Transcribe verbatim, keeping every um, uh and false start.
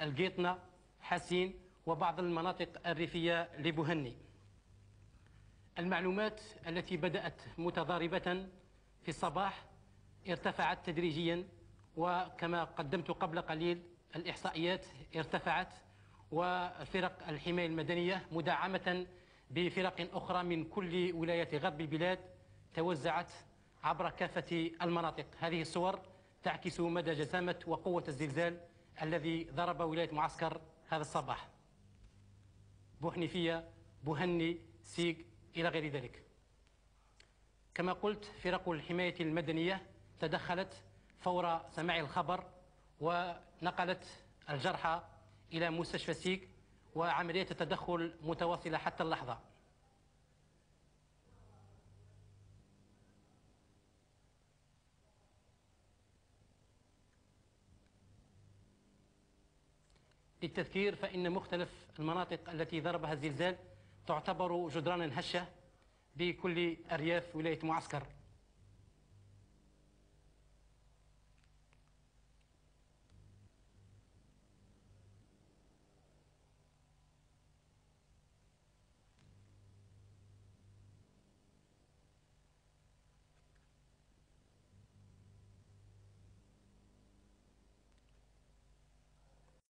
القيطنة، حسين، وبعض المناطق الريفية لبوهني. المعلومات التي بدأت متضاربة في الصباح ارتفعت تدريجيا، وكما قدمت قبل قليل الإحصائيات ارتفعت، وفرق الحماية المدنية مدعمة بفرق أخرى من كل ولايات غرب البلاد توزعت عبر كافة المناطق. هذه الصور تعكس مدى جسامة وقوة الزلزال الذي ضرب ولاية معسكر هذا الصباح، بوحنيفية، بوهني، سيق إلى غير ذلك. كما قلت فرق الحماية المدنية تدخلت فور سماع الخبر ونقلت الجرحى إلى مستشفى سيق، وعملية التدخل متواصلة حتى اللحظة. للتذكير فإن مختلف المناطق التي ضربها الزلزال تعتبر جدرانا هشة بكل أرياف ولاية معسكر.